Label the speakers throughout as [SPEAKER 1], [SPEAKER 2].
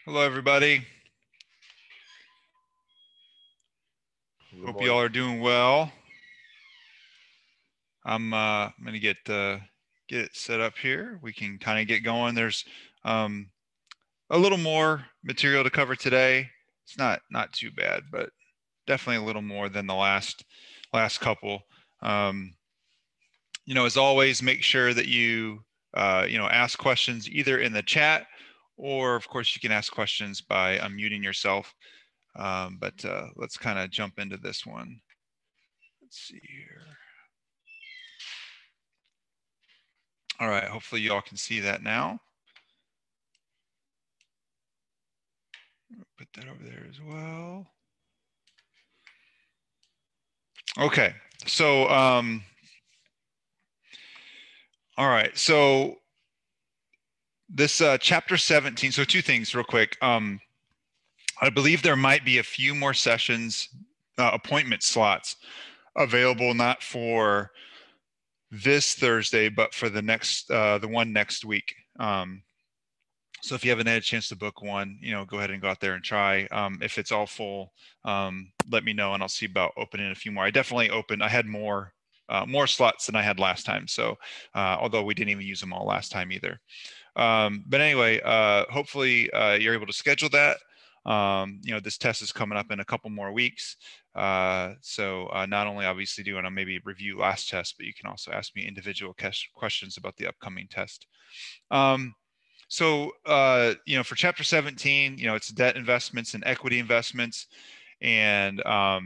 [SPEAKER 1] Hello, everybody.
[SPEAKER 2] Good
[SPEAKER 1] Hope you
[SPEAKER 2] morning.
[SPEAKER 1] all are doing well. I'm going to get it set up here. We can kind of get going. There's a little more material to cover today. It's not too bad, but definitely a little more than the last couple. As always, make sure that you ask questions either in the chat, or of course you can ask questions by unmuting yourself. But let's kind of jump into this one. Let's see here. All right, hopefully you all can see that now. Put that over there as well. Okay, so all right, so this chapter 17, so two things real quick. I believe there might be a few more sessions, appointment slots available, not for this Thursday, but for the next, the one next week. So if you haven't had a chance to book one, go ahead and go out there and try. If it's all full, let me know and I'll see about opening a few more. I had more slots than I had last time. So although we didn't even use them all last time either. But anyway, hopefully you're able to schedule that. This test is coming up in a couple more weeks. So not only obviously do you want to maybe review last test, but you can also ask me individual questions about the upcoming test. So, for chapter 17, it's debt investments and equity investments. And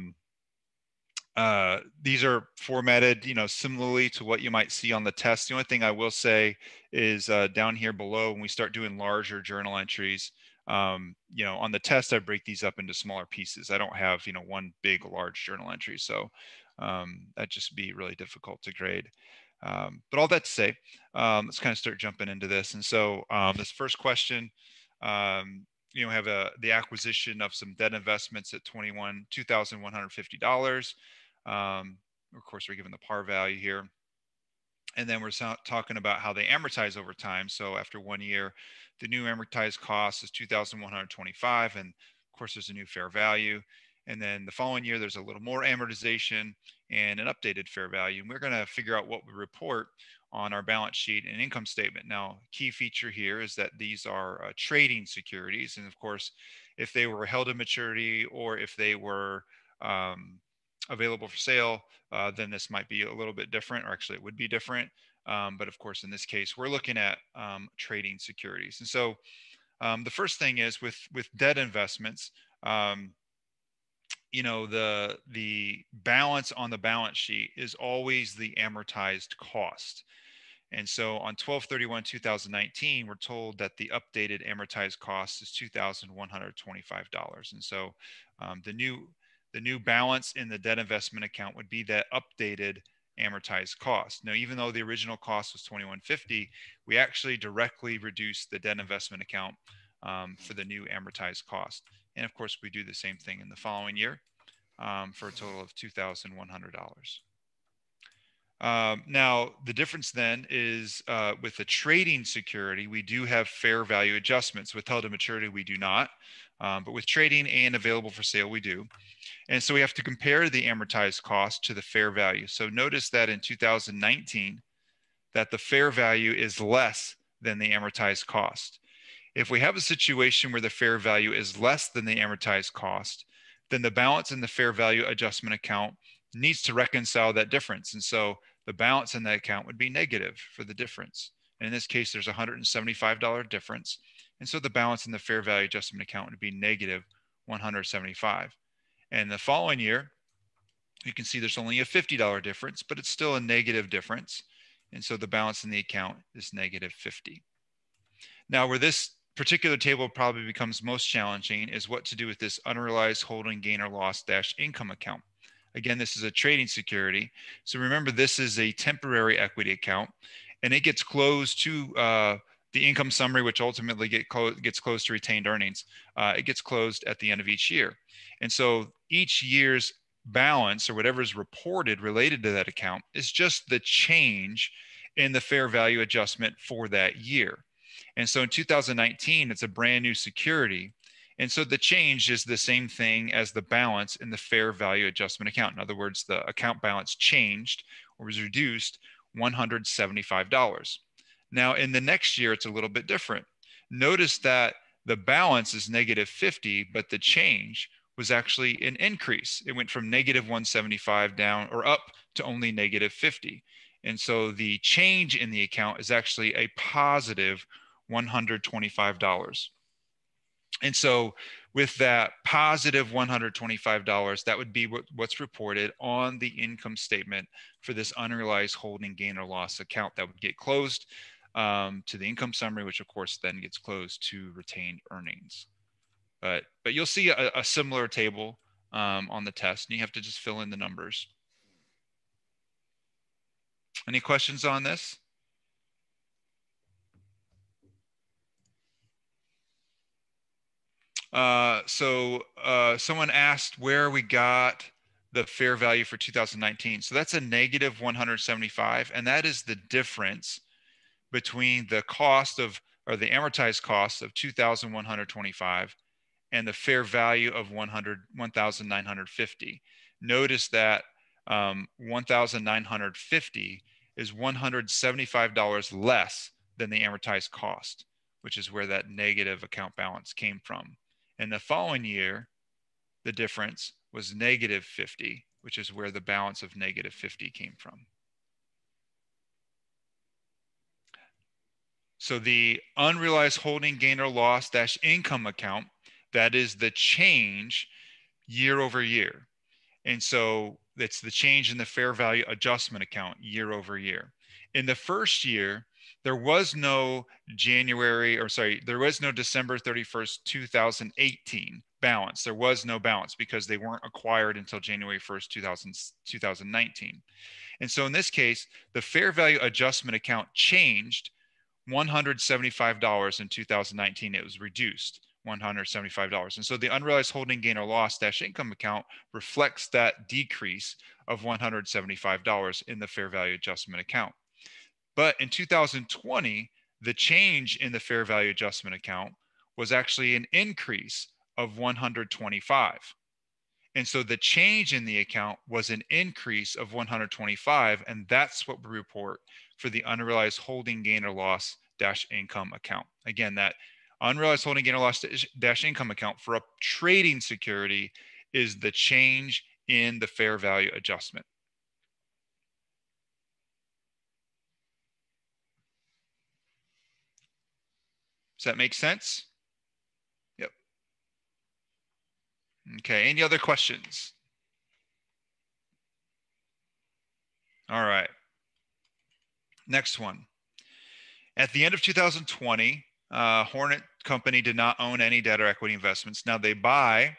[SPEAKER 1] these are formatted, similarly to what you might see on the test. The only thing I will say is down here below, when we start doing larger journal entries, on the test, I break these up into smaller pieces. I don't have, one big, large journal entry. So that'd just be really difficult to grade. But all that to say, let's kind of start jumping into this. And so this first question, have the acquisition of some debt investments at $2,150. Of course, we're given the par value here. And then we're talking about how they amortize over time. So after 1 year, the new amortized cost is $2,125. And of course, there's a new fair value. And then the following year, there's a little more amortization and an updated fair value. And we're going to figure out what we report on our balance sheet and income statement. Now, key feature here is that these are trading securities. And of course, if they were held to maturity or if they were available for sale, then this might be a little bit different, or actually it would be different. But of course, in this case, we're looking at trading securities. And so the first thing is with debt investments, the balance on the balance sheet is always the amortized cost. And so on 12/31/2019, we're told that the updated amortized cost is $2,125. And so the new balance in the debt investment account would be that updated amortized cost. Now, even though the original cost was $2,150, we actually directly reduced the debt investment account for the new amortized cost. And of course, we do the same thing in the following year for a total of $2,100. Now, the difference then is with a trading security, we do have fair value adjustments. With held to maturity, we do not. But with trading and available for sale, we do. And so we have to compare the amortized cost to the fair value. So notice that in 2019, that the fair value is less than the amortized cost. If we have a situation where the fair value is less than the amortized cost, then the balance in the fair value adjustment account needs to reconcile that difference. And so the balance in that account would be negative for the difference. And in this case, there's a $175 difference. And so the balance in the fair value adjustment account would be negative $175. And the following year, you can see there's only a $50 difference, but it's still a negative difference. And so the balance in the account is negative 50. Now, where this particular table probably becomes most challenging is what to do with this unrealized holding gain or loss dash income account. Again, this is a trading security. So remember, this is a temporary equity account, and it gets closed to the income summary, which ultimately gets closed to retained earnings. It gets closed at the end of each year. And so each year's balance or whatever is reported related to that account is just the change in the fair value adjustment for that year. And so in 2019, it's a brand new security. And so the change is the same thing as the balance in the fair value adjustment account. In other words, the account balance changed or was reduced $175. Now, in the next year, it's a little bit different. Notice that the balance is negative 50, but the change was actually an increase. It went from negative 175 down or up to only negative 50. And so the change in the account is actually a positive $125. And so with that positive $125, that would be what's reported on the income statement for this unrealized holding gain or loss account that would get closed to the income summary, which of course then gets closed to retained earnings. But you'll see a similar table on the test, and you have to just fill in the numbers. Any questions on this? Someone asked where we got the fair value for 2019. So that's a negative 175, and that is the difference between the cost of, or the amortized cost of 2,125 and the fair value of 1,950. Notice that 1,950 is $175 less than the amortized cost, which is where that negative account balance came from. And the following year, the difference was negative 50, which is where the balance of negative 50 came from. So the unrealized holding gain or loss dash income account, that is the change year over year. And so it's the change in the fair value adjustment account year over year. In the first year, there was no December 31st, 2018 balance. There was no balance because they weren't acquired until January 1st, 2019. And so in this case, the fair value adjustment account changed $175 in 2019. It was reduced $175. And so the unrealized holding gain or loss dash income account reflects that decrease of $175 in the fair value adjustment account. But in 2020, the change in the fair value adjustment account was actually an increase of 125. And so the change in the account was an increase of 125, and that's what we report for the unrealized holding gain or loss dash income account. Again, that unrealized holding gain or loss dash income account for a trading security is the change in the fair value adjustment. Does that make sense? Yep. Okay, any other questions? All right. Next one. At the end of 2020, Hornet Company did not own any debt or equity investments. Now they buy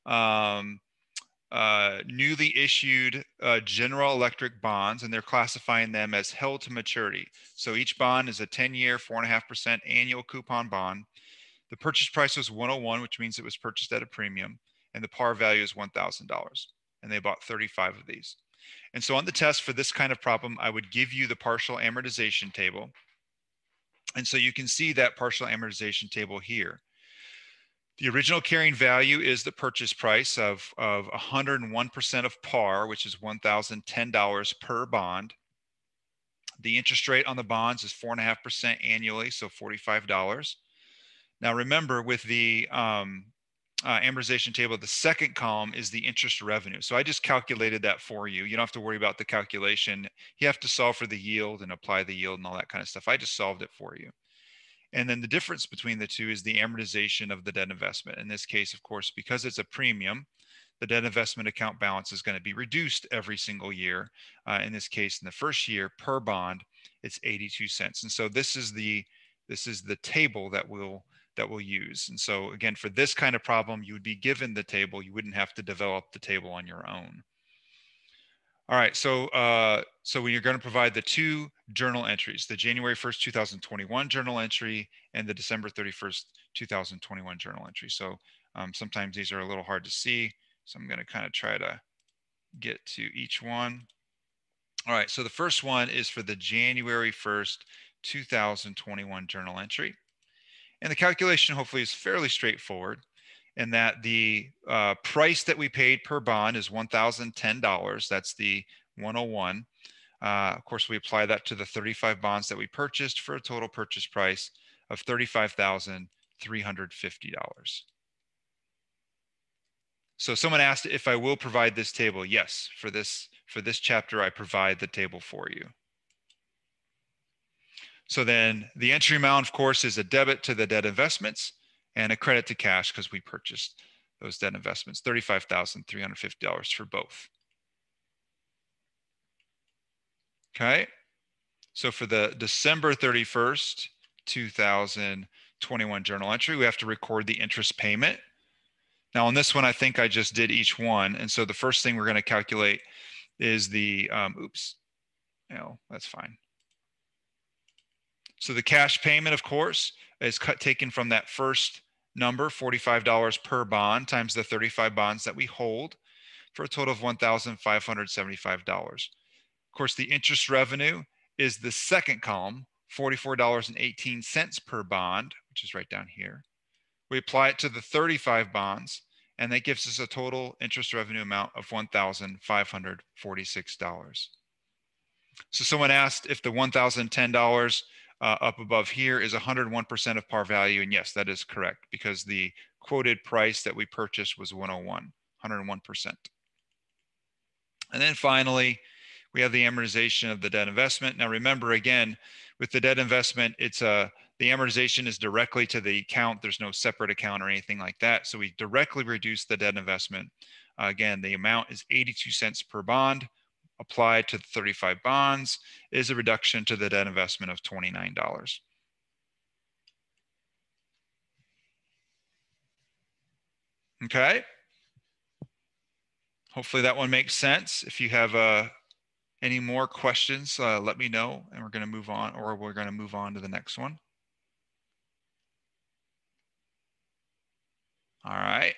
[SPEAKER 1] newly issued General Electric bonds, and they're classifying them as held to maturity. So each bond is a 10-year, 4.5% annual coupon bond. The purchase price was 101, which means it was purchased at a premium, and the par value is $1,000. And they bought 35 of these. And so on the test for this kind of problem, I would give you the partial amortization table. And so you can see that partial amortization table here. The original carrying value is the purchase price of 101% of par, which is $1,010 per bond. The interest rate on the bonds is 4.5% annually, so $45. Now remember, with the amortization table, the second column is the interest revenue. So I just calculated that for you. You don't have to worry about the calculation. You have to solve for the yield and apply the yield and all that kind of stuff. I just solved it for you. And then the difference between the two is the amortization of the debt investment. In this case, of course, because it's a premium, the debt investment account balance is going to be reduced every single year. In this case, in the first year per bond, it's 82 cents. And so this is the table that we'll use. And so again, for this kind of problem, you would be given the table. You wouldn't have to develop the table on your own. All right, so when you're going to provide the two journal entries, the January 1st, 2021 journal entry and the December 31st, 2021 journal entry. So sometimes these are a little hard to see. So I'm going to kind of try to get to each one. All right, so the first one is for the January 1st, 2021 journal entry. And the calculation hopefully is fairly straightforward in that the price that we paid per bond is $1,010. That's the 101. Of course, we apply that to the 35 bonds that we purchased for a total purchase price of $35,350. So someone asked if I will provide this table. Yes, for this chapter, I provide the table for you. So then the entry amount, of course, is a debit to the debt investments and a credit to cash because we purchased those debt investments, $35,350 for both. Okay. So for the December 31st, 2021 journal entry, we have to record the interest payment. Now on this one, I think I just did each one. And so the first thing we're going to calculate is the, that's fine. So the cash payment, of course, is taken from that first number, $45 per bond times the 35 bonds that we hold for a total of $1,575. Of course, the interest revenue is the second column, $44.18 per bond, which is right down here. We apply it to the 35 bonds, and that gives us a total interest revenue amount of $1,546. So someone asked if the $1,010 up above here is 101% of par value, and yes, that is correct because the quoted price that we purchased was 101, 101%. And then finally, we have the amortization of the debt investment. Now remember, again, with the debt investment, it's the amortization is directly to the account. There's no separate account or anything like that. So we directly reduce the debt investment. Again, the amount is 82 cents per bond. Applied to the 35 bonds is a reduction to the debt investment of $29. Okay. Hopefully that one makes sense. If you have any more questions, let me know, and we're going to move on, or we're going to move on to the next one. All right.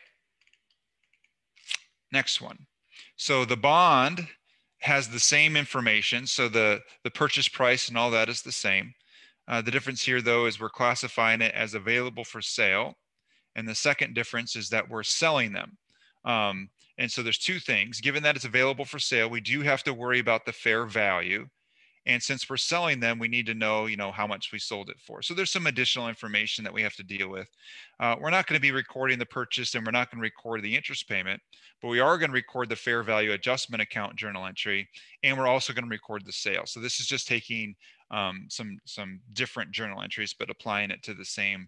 [SPEAKER 1] Next one. So the bond has the same information. So the purchase price and all that is the same. The difference here, though, is we're classifying it as available for sale. And the second difference is that we're selling them. And so there's two things. Given that it's available for sale, we do have to worry about the fair value. And since we're selling them, we need to know, how much we sold it for. So there's some additional information that we have to deal with. We're not going to be recording the purchase, and we're not going to record the interest payment, but we are going to record the fair value adjustment account journal entry, and we're also going to record the sale. So this is just taking some different journal entries, but applying it to the same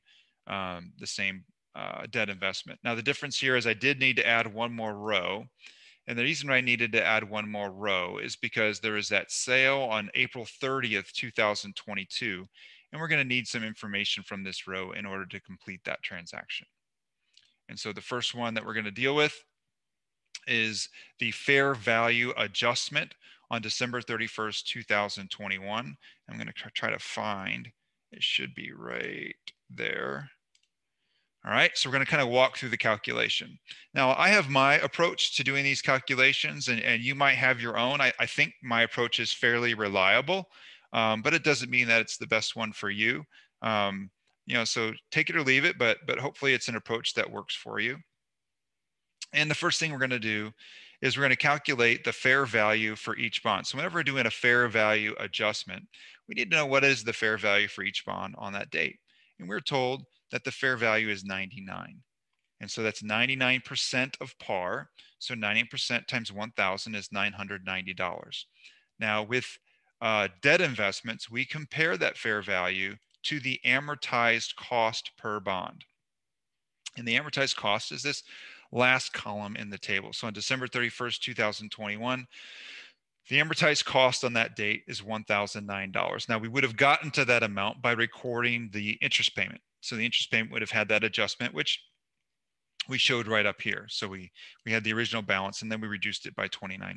[SPEAKER 1] debt investment. Now the difference here is I did need to add one more row. And the reason I needed to add one more row is because there is that sale on April 30th, 2022, and we're going to need some information from this row in order to complete that transaction. And so the first one that we're going to deal with is the fair value adjustment on December 31st, 2021. I'm going to try to find, it should be right there. All right, so we're going to kind of walk through the calculation. Now, I have my approach to doing these calculations, and you might have your own. I think my approach is fairly reliable, but it doesn't mean that it's the best one for you. So take it or leave it, but hopefully it's an approach that works for you. And the first thing we're going to do is we're going to calculate the fair value for each bond. So whenever we're doing a fair value adjustment, we need to know what is the fair value for each bond on that date. And we're told that the fair value is 99. And so that's 99% of par. So 90% times 1,000 is $990. Now with debt investments, we compare that fair value to the amortized cost per bond. And the amortized cost is this last column in the table. So on December 31st, 2021, the amortized cost on that date is $1,009. Now we would have gotten to that amount by recording the interest payment. So the interest payment would have had that adjustment, which we showed right up here. So we had the original balance, and then we reduced it by $29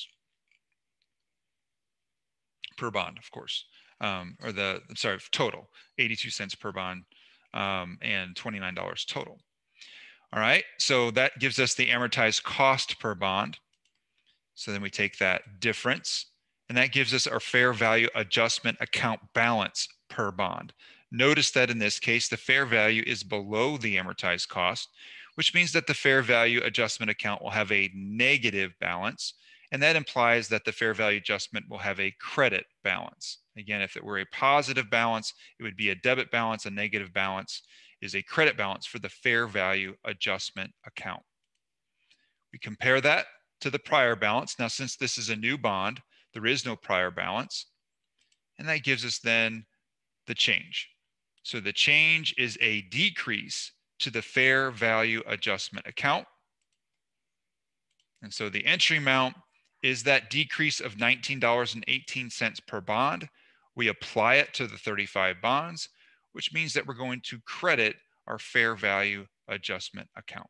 [SPEAKER 1] per bond, of course, total, 82 cents per bond, and $29 total. All right, so that gives us the amortized cost per bond. So then we take that difference, and that gives us our fair value adjustment account balance per bond. Notice that in this case, the fair value is below the amortized cost, which means that the fair value adjustment account will have a negative balance. And that implies that the fair value adjustment will have a credit balance. Again, if it were a positive balance, it would be a debit balance. A negative balance is a credit balance for the fair value adjustment account. We compare that to the prior balance. Now, since this is a new bond, there is no prior balance. And that gives us then the change. So the change is a decrease to the fair value adjustment account. And so the entry amount is that decrease of $19.18 per bond. We apply it to the 35 bonds, which means that we're going to credit our fair value adjustment account,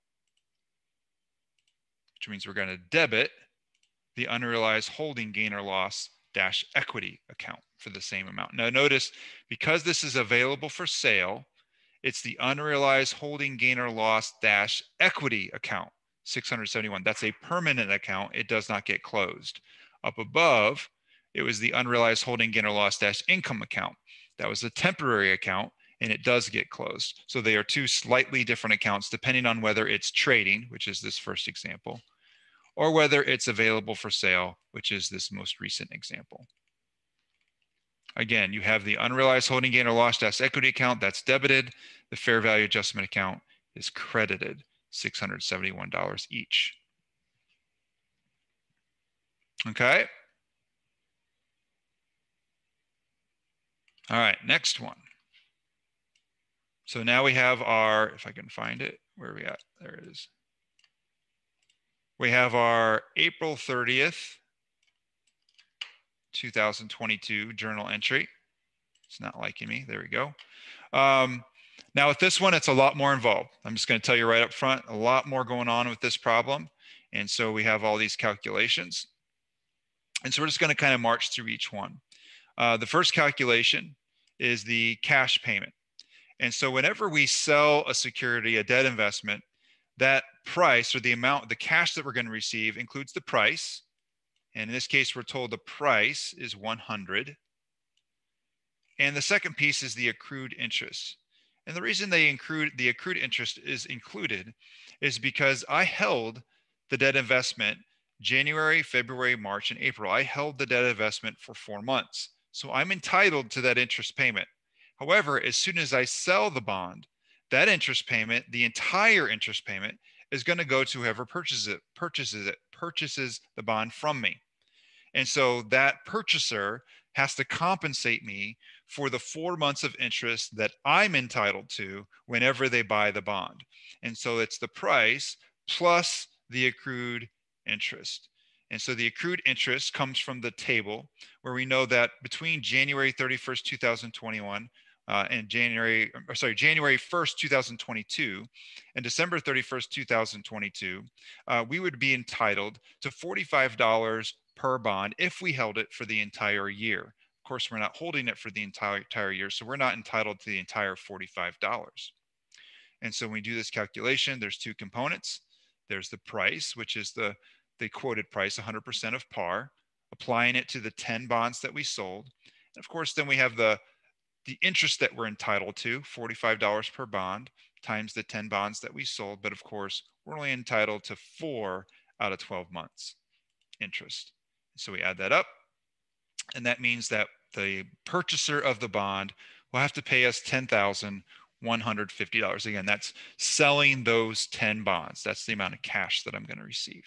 [SPEAKER 1] which means we're going to debit the unrealized holding gain or loss dash equity account for the same amount. Now notice, because this is available for sale, it's the unrealized holding gain or loss dash equity account, 671. That's a permanent account. It does not get closed. Up above, it was the unrealized holding gain or loss dash income account. That was a temporary account, and it does get closed. So they are two slightly different accounts depending on whether it's trading, which is this first example, or whether it's available for sale, which is this most recent example. Again, you have the unrealized holding gain or loss dash equity account, that's debited. The fair value adjustment account is credited, $671 each. Okay. All right, next one. So now we have our, if I can find it, where are we at? There it is. We have our April 30th, 2022 journal entry. It's not liking me. There we go. Now with this one, it's a lot more involved. I'm just going to tell you right up front, a lot more going on with this problem. And so we have all these calculations. And so we're just going to kind of march through each one. The first calculation is the cash payment. And so whenever we sell a security, a debt investment, that price or the amount, the cash that we're going to receive includes the price. And in this case, we're told the price is 100. And the second piece is the accrued interest. And the reason the accrued interest is included is because I held the debt investment January, February, March, and April. I held the debt investment for 4 months. So I'm entitled to that interest payment. However, as soon as I sell the bond, that interest payment, the entire interest payment, is going to go to whoever purchases the bond from me. And so that purchaser has to compensate me for the 4 months of interest that I'm entitled to whenever they buy the bond. And so it's the price plus the accrued interest. And so the accrued interest comes from the table where we know that between January 31st, 2021 and January 1st, 2022 and December 31st, 2022, we would be entitled to $45 per bond if we held it for the entire year. Of course, we're not holding it for the entire year, so we're not entitled to the entire $45. And so when we do this calculation, there's two components. There's the price, which is the quoted price, 100% of par, applying it to the 10 bonds that we sold. And of course, then we have the interest that we're entitled to, $45 per bond, times the 10 bonds that we sold. But of course, we're only entitled to 4 out of 12 months interest. So we add that up, and that means that the purchaser of the bond will have to pay us $10,150. Again, that's selling those 10 bonds. That's the amount of cash that I'm going to receive.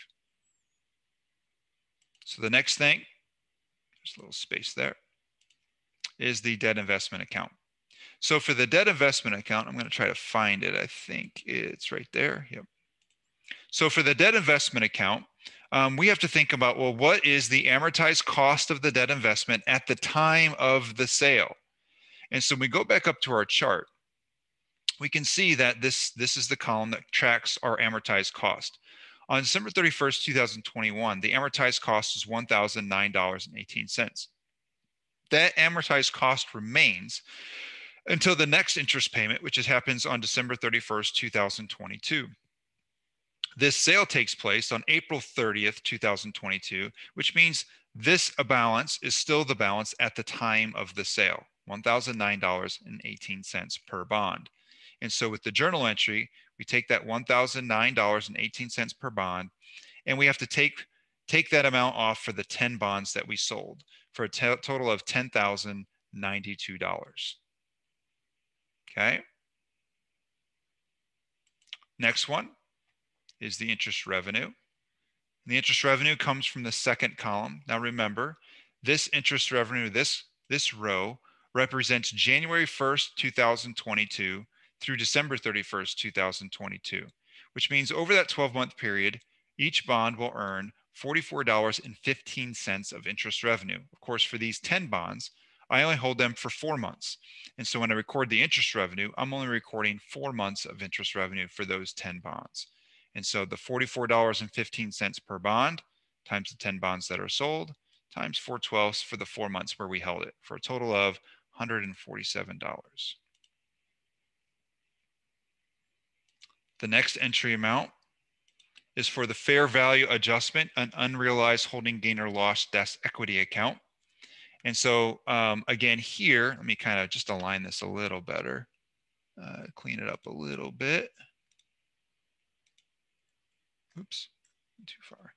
[SPEAKER 1] So the next thing, there's a little space there, is the debt investment account. So for the debt investment account, I'm going to try to find it. I think it's right there. Yep. So for the debt investment account, we have to think about, well, what is the amortized cost of the debt investment at the time of the sale? And so when we go back up to our chart, we can see that this is the column that tracks our amortized cost. On December 31st, 2021, the amortized cost is $1,009.18. That amortized cost remains until the next interest payment, which happens on December 31st, 2022. This sale takes place on April 30th, 2022, which means this balance is still the balance at the time of the sale. $1,009.18 per bond. And so with the journal entry, we take that $1,009.18 per bond, and we have to take that amount off for the 10 bonds that we sold for a total of $10,092. Okay. Next one is the interest revenue. And the interest revenue comes from the second column. Now remember, this interest revenue, this row represents January 1st, 2022 through December 31st, 2022, which means over that 12-month period, each bond will earn $44.15 of interest revenue. Of course, for these 10 bonds, I only hold them for 4 months. And so when I record the interest revenue, I'm only recording 4 months of interest revenue for those 10 bonds. And so the $44.15 per bond times the 10 bonds that are sold times 4/12 for the 4 months where we held it, for a total of $147. The next entry amount is for the fair value adjustment, an unrealized holding gain or loss desk equity account. And so again, here, let me kind of just align this a little better, clean it up a little bit. Oops, too far.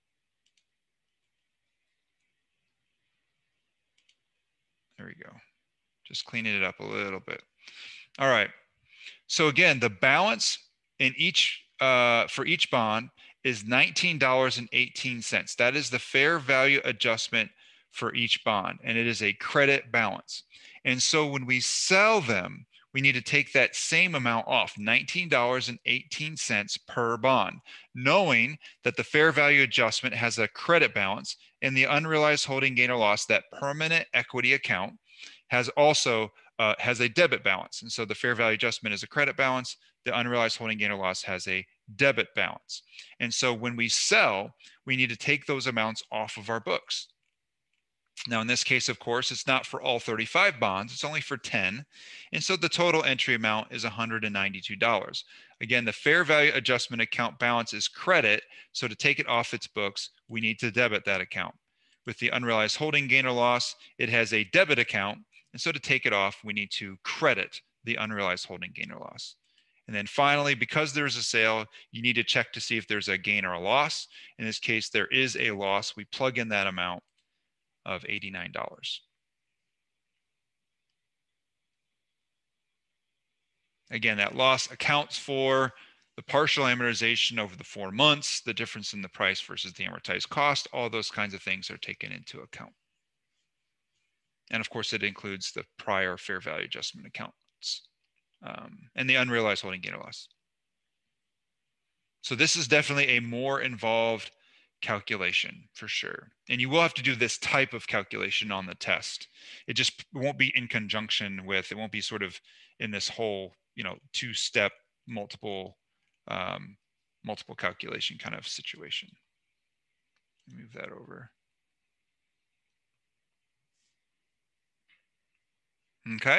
[SPEAKER 1] There we go. Just cleaning it up a little bit. All right. So again, the balance in each for each bond is $19.18. That is the fair value adjustment for each bond, and it is a credit balance. And so when we sell them, we need to take that same amount off, $19.18 per bond, knowing that the fair value adjustment has a credit balance and the unrealized holding gain or loss, that permanent equity account, has also has a debit balance. And so the fair value adjustment is a credit balance. The unrealized holding gain or loss has a debit balance. And so when we sell, we need to take those amounts off of our books. Now, in this case, of course, it's not for all 35 bonds, it's only for 10. And so the total entry amount is $192. Again, the fair value adjustment account balance is credit. So to take it off its books, we need to debit that account. With the unrealized holding gain or loss, it has a debit account. And so to take it off, we need to credit the unrealized holding gain or loss. And then finally, because there's a sale, you need to check to see if there's a gain or a loss. In this case, there is a loss. We plug in that amount of $89. Again, that loss accounts for the partial amortization over the 4 months, the difference in the price versus the amortized cost. All those kinds of things are taken into account. And of course, it includes the prior fair value adjustment accounts and the unrealized holding gain or loss. So this is definitely a more involved calculation for sure. And you will have to do this type of calculation on the test. It just won't be in conjunction with, it won't be sort of in this whole, two-step multiple calculation kind of situation. Move that over. Okay.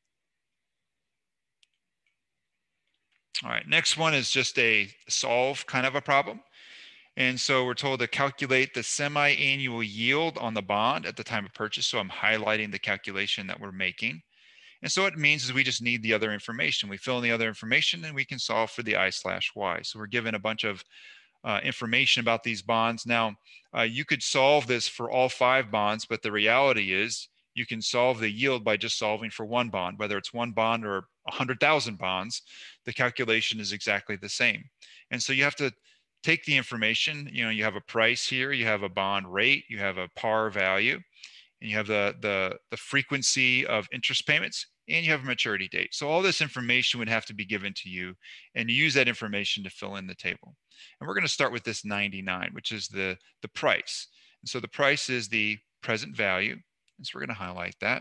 [SPEAKER 1] All right, next one is just a solve kind of a problem. And so we're told to calculate the semi-annual yield on the bond at the time of purchase. So I'm highlighting the calculation that we're making. And so what it means is we just need the other information. We fill in the other information and we can solve for the I/Y. So we're given a bunch of information about these bonds. Now, you could solve this for all 5 bonds, but the reality is you can solve the yield by just solving for one bond, whether it's one bond or 100,000 bonds, the calculation is exactly the same. And so you have to take the information, you have a price here, you have a bond rate, you have a par value, and you have the frequency of interest payments, and you have a maturity date. So all this information would have to be given to you, and you use that information to fill in the table. And we're going to start with this 99, which is the price. And so the price is the present value. And so we're going to highlight that.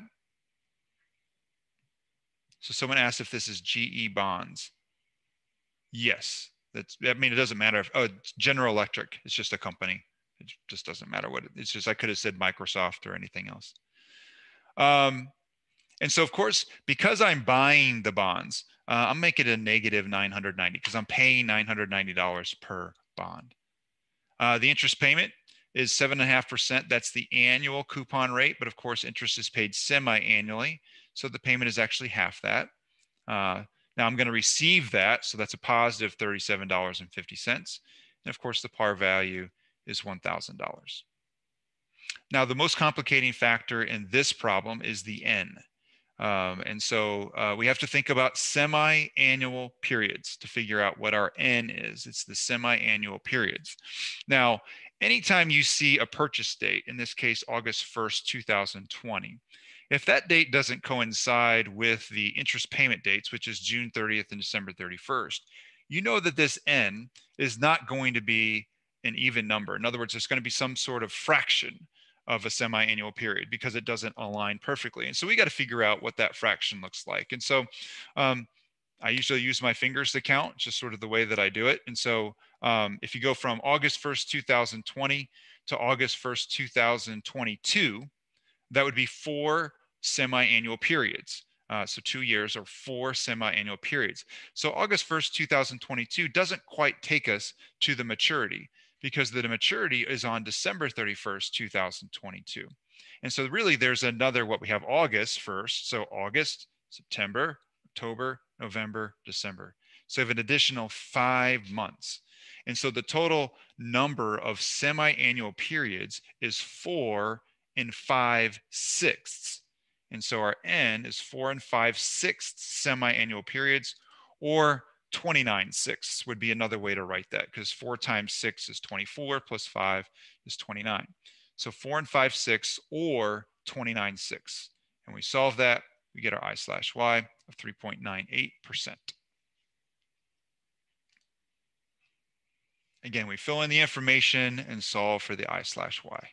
[SPEAKER 1] So someone asked if this is GE Bonds. Yes. I mean, it doesn't matter if, it's General Electric. It's just a company. It just doesn't matter what it's just, I could have said Microsoft or anything else. And so, of course, because I'm buying the bonds, I'm making it a negative 990 because I'm paying $990 per bond. The interest payment is 7.5%. That's the annual coupon rate, but of course, interest is paid semi-annually. So the payment is actually half that. Now I'm going to receive that. So that's a positive $37.50. And of course, the par value is $1,000. Now, the most complicating factor in this problem is the N. And so we have to think about semi-annual periods to figure out what our N is. It's the semi-annual periods. Now, anytime you see a purchase date, in this case, August 1st, 2020, if that date doesn't coincide with the interest payment dates, which is June 30th and December 31st, you know that this N is not going to be an even number. In other words, there's going to be some sort of fraction of a semi-annual period because it doesn't align perfectly. And so we got to figure out what that fraction looks like. And so I usually use my fingers to count, just sort of the way that I do it. And so if you go from August 1st, 2020 to August 1st, 2022, that would be 4 semi-annual periods. So 2 years or 4 semi-annual periods. So August 1st, 2022 doesn't quite take us to the maturity, because the maturity is on December 31st, 2022. And so really there's another, what we have August 1st. So August, September, October, November, December. So we have an additional 5 months. And so the total number of semi-annual periods is 4 5/6. And so our N is 4 5/6 semi-annual periods, or 29/6 would be another way to write that, because 4 times 6 is 24 plus 5 is 29. So 4 5/6 or 29/6. And we solve that, we get our I/Y of 3.98%. Again, we fill in the information and solve for the I/Y.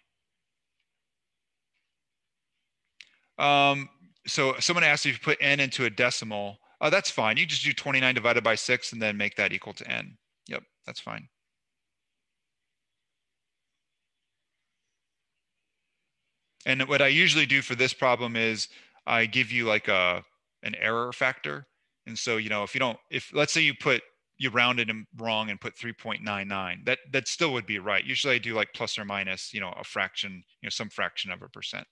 [SPEAKER 1] So someone asked if you put N into a decimal. That's fine. You just do 29 divided by 6 and then make that equal to N. Yep, that's fine. And what I usually do for this problem is I give you like an error factor. And so, if let's say you rounded them wrong and put 3.99, that still would be right. Usually I do like plus or minus, a fraction, some fraction of a percent.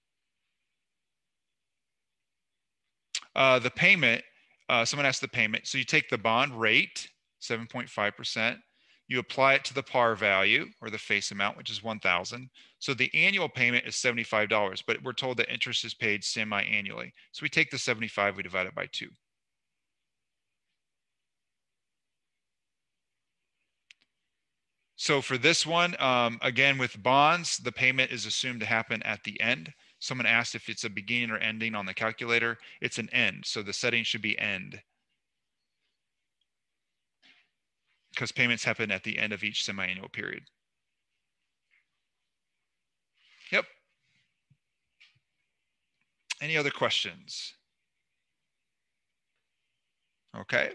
[SPEAKER 1] The payment, someone asked the payment. So you take the bond rate, 7.5%. You apply it to the par value, or the face amount, which is 1,000. So the annual payment is $75, but we're told that interest is paid semi-annually. So we take the 75, we divide it by 2. So for this one, again, with bonds, the payment is assumed to happen at the end. Someone asked if it's a beginning or ending on the calculator. It's an end. So the setting should be end, because payments happen at the end of each semi-annual period. Yep. Any other questions? Okay.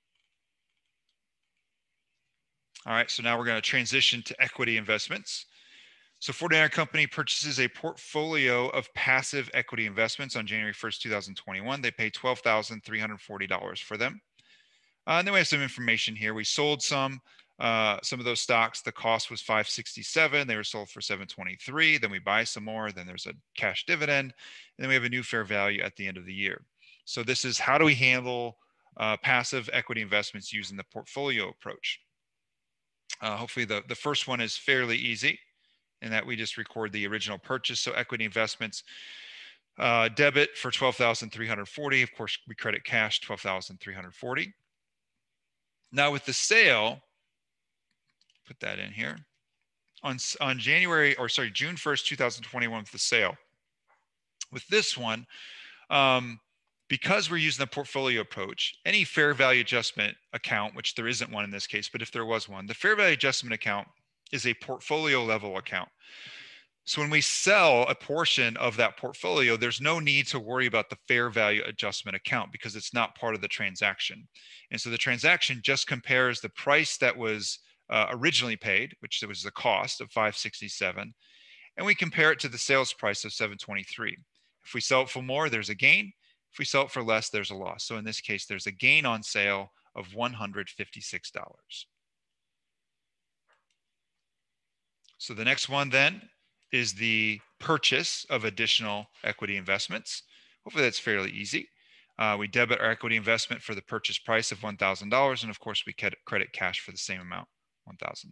[SPEAKER 1] All right, so now we're going to transition to equity investments. So 49er Company purchases a portfolio of passive equity investments on January 1st, 2021. They pay $12,340 for them. And then we have some information here. We sold some of those stocks. The cost was $567. They were sold for $723. Then we buy some more. Then there's a cash dividend. And then we have a new fair value at the end of the year. So this is how do we handle passive equity investments using the portfolio approach. Hopefully the first one is fairly easy, in that we just record the original purchase. So equity investments, debit for $12,340. Of course, we credit cash $12,340. Now with the sale, put that in here. On June 1st, 2021, with the sale. With this one, because we're using the portfolio approach, any fair value adjustment account, which there isn't one in this case, but if there was one, the fair value adjustment account is a portfolio level account. So when we sell a portion of that portfolio, there's no need to worry about the fair value adjustment account, because it's not part of the transaction. And so the transaction just compares the price that was originally paid, which was the cost of $567, and we compare it to the sales price of $723. If we sell it for more, there's a gain. If we sell it for less, there's a loss. So in this case, there's a gain on sale of $156. So the next one then is the purchase of additional equity investments. Hopefully that's fairly easy. We debit our equity investment for the purchase price of $1,000. And of course, we credit cash for the same amount, $1,000.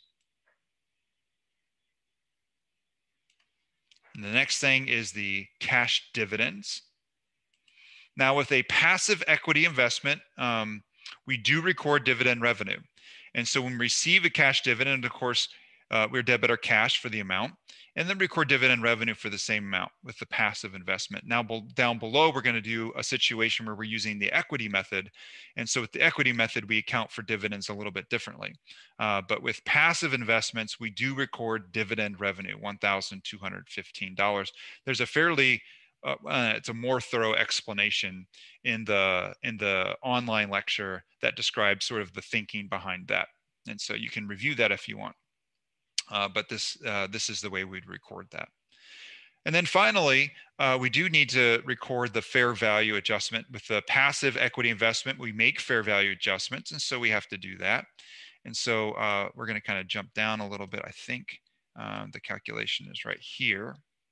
[SPEAKER 1] And the next thing is the cash dividends. Now, with a passive equity investment, we do record dividend revenue. And so when we receive a cash dividend, of course, we debit our cash for the amount and then record dividend revenue for the same amount with the passive investment. Now, down below, we're going to do a situation where we're using the equity method. And so with the equity method, we account for dividends a little bit differently. But with passive investments, we do record dividend revenue, $1,215. There's a fairly it's a more thorough explanation in the online lecture that describes sort of the thinking behind that. And so you can review that if you want. But this is the way we'd record that. And then finally, we do need to record the fair value adjustment. With the passive equity investment, we make fair value adjustments. And so we have to do that. And so we're going to kind of jump down a little bit. I think the calculation is right here.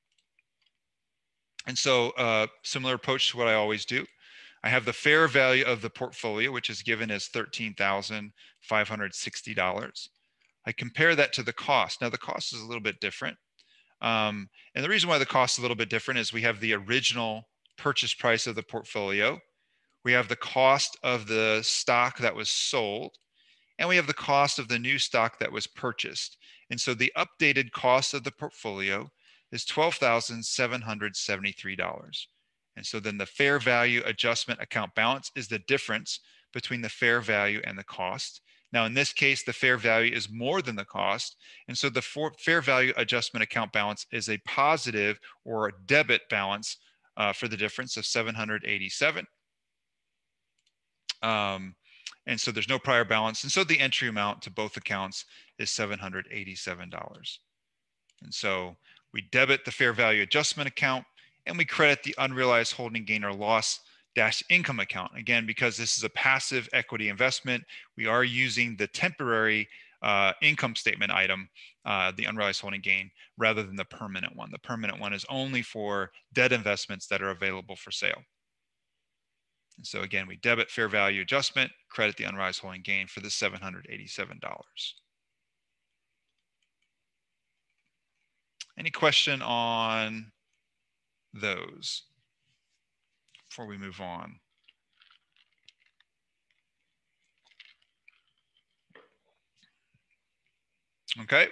[SPEAKER 1] And so similar approach to what I always do. I have the fair value of the portfolio, which is given as $13,560. I compare that to the cost. Now the cost is a little bit different. And the reason why the cost is a little bit different is we have the original purchase price of the portfolio. We have the cost of the stock that was sold, and we have the cost of the new stock that was purchased. And so the updated cost of the portfolio is $12,773. And so then the fair value adjustment account balance is the difference between the fair value and the cost. Now, in this case, the fair value is more than the cost. And so the fair value adjustment account balance is a positive or a debit balance for the difference of 787. And so there's no prior balance. And so the entry amount to both accounts is $787. And so we debit the fair value adjustment account and we credit the unrealized holding gain or loss dash income account. Again, because this is a passive equity investment, we are using the temporary income statement item, the unrealized holding gain, rather than the permanent one. The permanent one is only for debt investments that are available for sale. And so again, we debit fair value adjustment, credit the unrealized holding gain for the $787. Any question on those before we move on? Okay.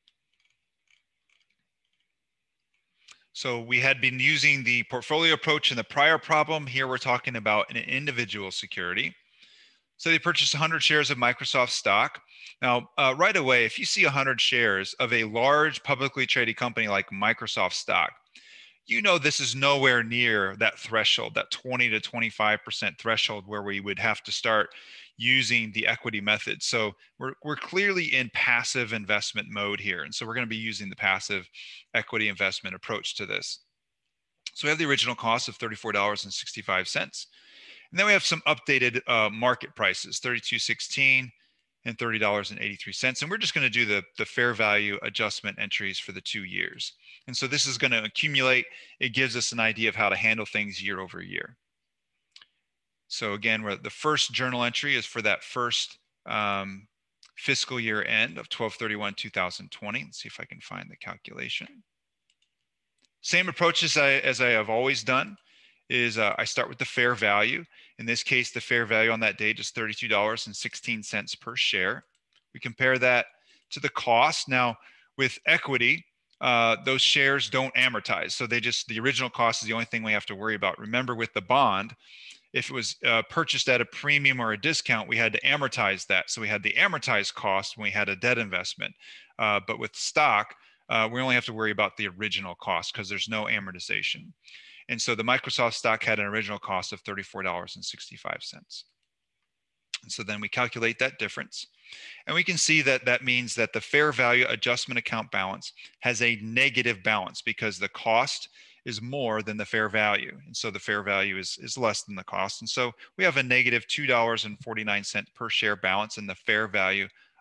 [SPEAKER 1] So we had been using the portfolio approach in the prior problem. Here we're talking about an individual security. So they purchased 100 shares of Microsoft stock. Now, right away, if you see 100 shares of a large publicly traded company like Microsoft stock, you know this is nowhere near that threshold, that 20 to 25% threshold where we would have to start using the equity method. So we're clearly in passive investment mode here. And so we're going to be using the passive equity investment approach to this. So we have the original cost of $34.65. And then we have some updated market prices, $32.16 and $30.83. And we're just going to do the fair value adjustment entries for the 2 years. And so this is going to accumulate. It gives us an idea of how to handle things year over year. So again, the first journal entry is for that first fiscal year end of 12/31/2020. Let's see if I can find the calculation. Same approach as I have always done is I start with the fair value. In this case, the fair value on that date is $32.16 per share. We compare that to the cost. Now, with equity, those shares don't amortize. So the original cost is the only thing we have to worry about. Remember, with the bond, if it was purchased at a premium or a discount, we had to amortize that. So we had the amortized cost when we had a debt investment. But with stock, we only have to worry about the original cost because there's no amortization. And so the Microsoft stock had an original cost of $34.65. And so then we calculate that difference. And we can see that that means that the fair value adjustment account balance has a negative balance because the cost is more than the fair value. And so the fair value is less than the cost. And so we have a negative $2.49 per share balance in the fair value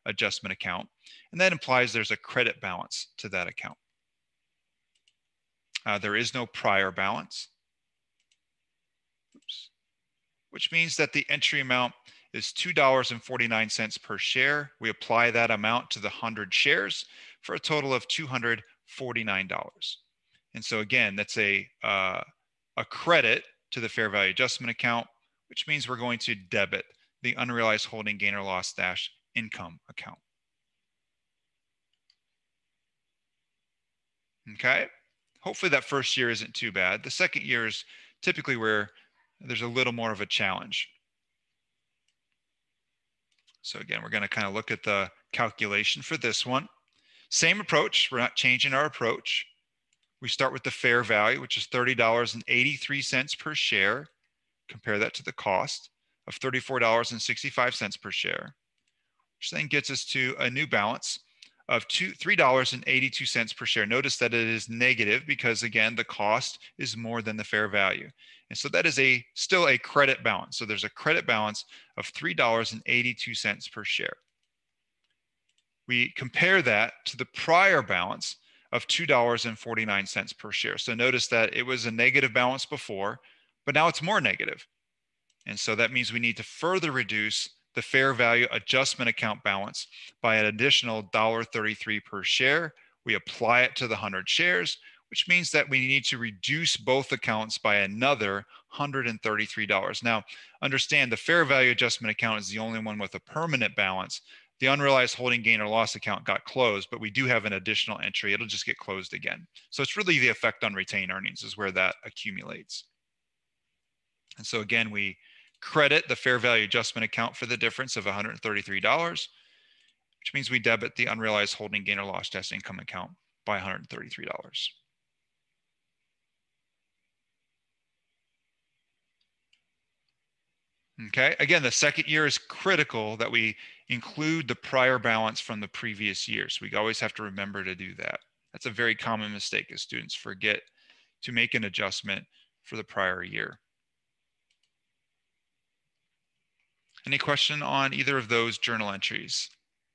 [SPEAKER 1] adjustment account. And that implies there's a credit balance to that account. There is no prior balance. Oops. Which means that the entry amount is $2.49 per share. We apply that amount to the 100 shares for a total of $249. And so again, that's a credit to the fair value adjustment account, which means we're going to debit the unrealized holding gain or loss dash income account. Okay, hopefully that first year isn't too bad. The second year is typically where there's a little more of a challenge. So again, we're going to kind of look at the calculation for this one. Same approach. We're not changing our approach. We start with the fair value, which is $30.83 per share. Compare that to the cost of $34.65 per share, which then gets us to a new balance of $3.82 per share. Notice that it is negative because, again, the cost is more than the fair value. And so that is still a credit balance. So there's a credit balance of $3.82 per share. We compare that to the prior balance of $2.49 per share. So notice that it was a negative balance before, but now it's more negative. And so that means we need to further reduce the fair value adjustment account balance by an additional $1.33 per share. We apply it to the 100 shares, which means that we need to reduce both accounts by another $133. Now, understand the fair value adjustment account is the only one with a permanent balance. The unrealized holding gain or loss account got closed, but we do have an additional entry. It'll just get closed again. So it's really the effect on retained earnings is where that accumulates. And so again, we credit the fair value adjustment account for the difference of $133, which means we debit the unrealized holding gain or loss dash income account by $133. Okay, again, the second year is critical that we include the prior balance from the previous year. So we always have to remember to do that. That's a very common mistake as students forget to make an adjustment for the prior year. Any question on either of those journal entries?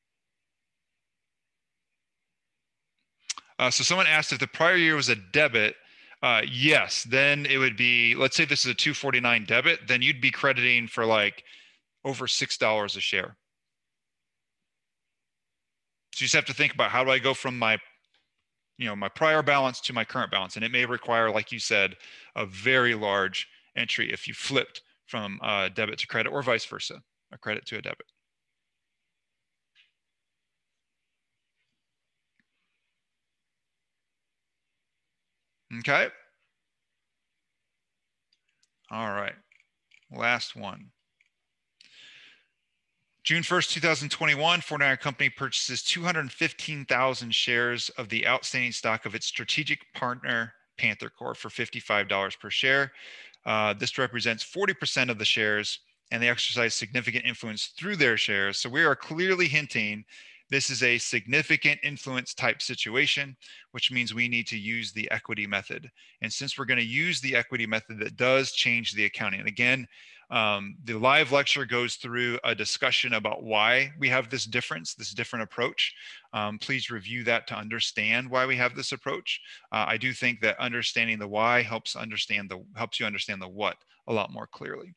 [SPEAKER 1] So someone asked if the prior year was a debit. Yes, then it would be, let's say this is a $2.49 debit, then you'd be crediting for like over $6 a share. So you just have to think about, how do I go from my prior balance to my current balance? And it may require, like you said, a very large entry if you flipped from debit to credit, or vice versa, a credit to a debit. Okay. All right. Last one. June 1st, 2021, Ford Iron Company purchases 215,000 shares of the outstanding stock of its strategic partner, Panther Corp, for $55 per share. This represents 40% of the shares, and they exercise significant influence through their shares. So we are clearly hinting this is a significant influence type situation, which means we need to use the equity method. And since we're going to use the equity method, that does change the accounting. And again, the live lecture goes through a discussion about why we have this difference, this different approach. Please review that to understand why we have this approach. I do think that understanding the why helps you understand the what a lot more clearly.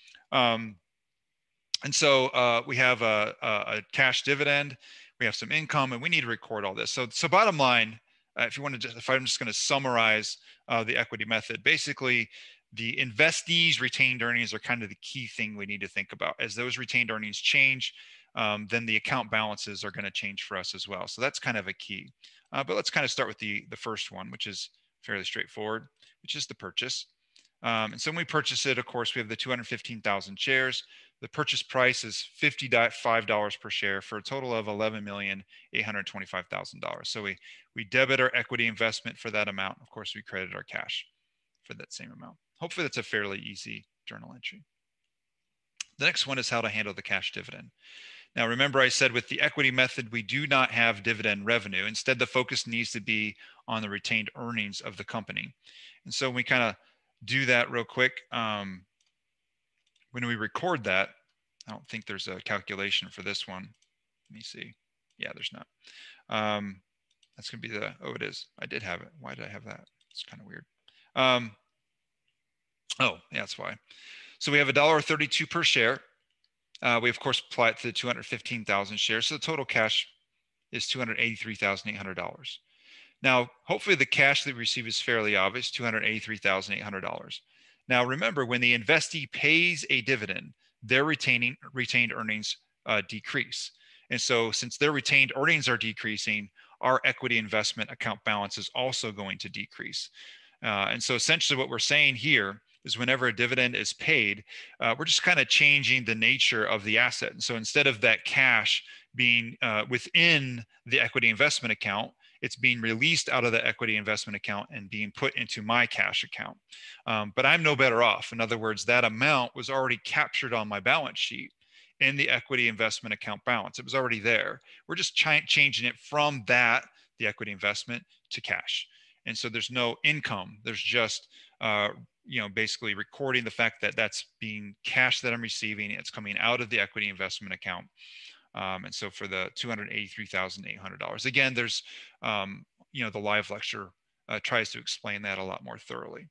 [SPEAKER 1] And so we have a cash dividend, we have some income, and we need to record all this. So bottom line, if I'm just going to summarize the equity method, basically the investees' retained earnings are kind of the key thing we need to think about. As those retained earnings change, then the account balances are going to change for us as well. So that's kind of a key. But let's kind of start with the first one, which is fairly straightforward, which is the purchase. And so when we purchase it, of course, we have the 215,000 shares. The purchase price is $55 per share for a total of $11,825,000. So we debit our equity investment for that amount. Of course, we credit our cash for that same amount. Hopefully that's a fairly easy journal entry. The next one is how to handle the cash dividend. Now, remember I said with the equity method, we do not have dividend revenue. Instead, the focus needs to be on the retained earnings of the company. And so we kind of do that real quick. When we record that, I don't think there's a calculation for this one. Let me see. Yeah, there's not. That's going to be the, oh, it is. I did have it. Why did I have that? It's kind of weird. Oh, yeah, that's why. So we have $1.32 per share. We, of course, apply it to the 215,000 shares. So the total cash is $283,800. Now, hopefully the cash that we receive is fairly obvious, $283,800. Now, remember, when the investee pays a dividend, their retained earnings decrease. And so since their retained earnings are decreasing, our equity investment account balance is also going to decrease. And so essentially what we're saying here is whenever a dividend is paid, we're just kind of changing the nature of the asset. And so instead of that cash being within the equity investment account, it's being released out of the equity investment account and being put into my cash account. But I'm no better off. In other words, that amount was already captured on my balance sheet in the equity investment account balance. It was already there. We're just changing it from that, the equity investment, to cash. And so there's no income. There's just, basically recording the fact that that's being cash that I'm receiving. It's coming out of the equity investment account. And so for the $283,800, again, there's, the live lecture tries to explain that a lot more thoroughly.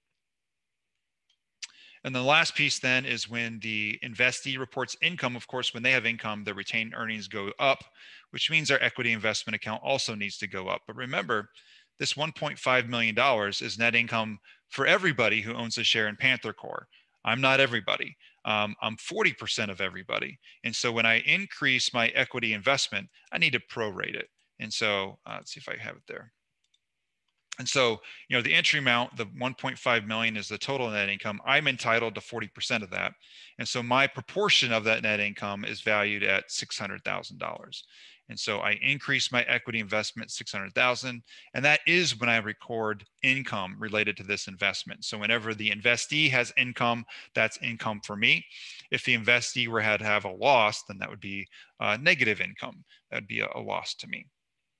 [SPEAKER 1] And the last piece then is when the investee reports income. Of course, when they have income, their retained earnings go up, which means our equity investment account also needs to go up. But remember, this $1.5 million is net income for everybody who owns a share in Panther Core. I'm not everybody. I'm 40% of everybody. And so when I increase my equity investment, I need to prorate it. And so let's see if I have it there. And so, the entry amount, the 1.5 million is the total net income. I'm entitled to 40% of that. And so my proportion of that net income is valued at $600,000. And so I increase my equity investment 600,000, and that is when I record income related to this investment. So whenever the investee has income, that's income for me. If the investee were to have a loss, then that would be negative income. That'd be a loss to me.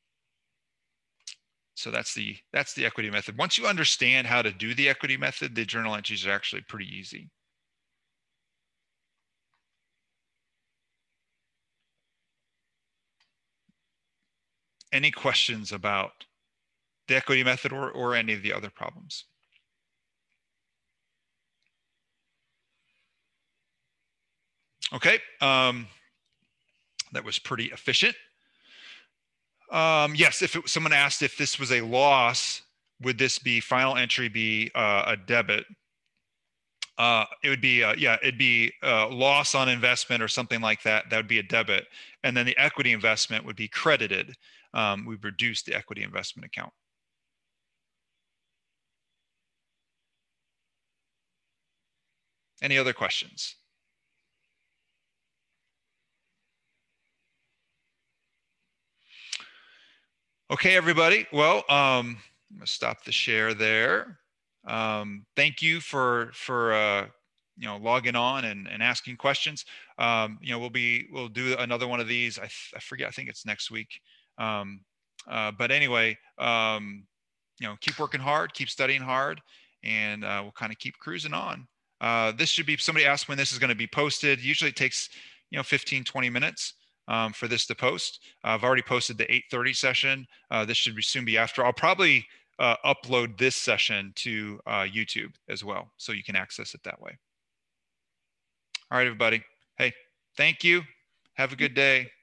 [SPEAKER 1] So that's the equity method. Once you understand how to do the equity method, the journal entries are actually pretty easy. Any questions about the equity method or any of the other problems? Okay, that was pretty efficient. Yes, if someone asked if this was a loss, would this be final entry be a debit? It would be, it'd be loss on investment or something like that. That would be a debit. And then the equity investment would be credited. We've reduced the equity investment account. Any other questions? Okay, everybody. Well, I'm gonna stop the share there. Thank you for logging on and asking questions. We'll do another one of these. I forget. I think it's next week. But anyway, keep working hard, keep studying hard, and we'll kind of keep cruising on. This should be, somebody asked when this is going to be posted. Usually it takes 15, 20 minutes. For this to post. I've already posted the 8:30 session. This should soon be after. I'll probably upload this session to YouTube as well, so you can access it that way. All right, everybody. Hey, thank you. Have a good day.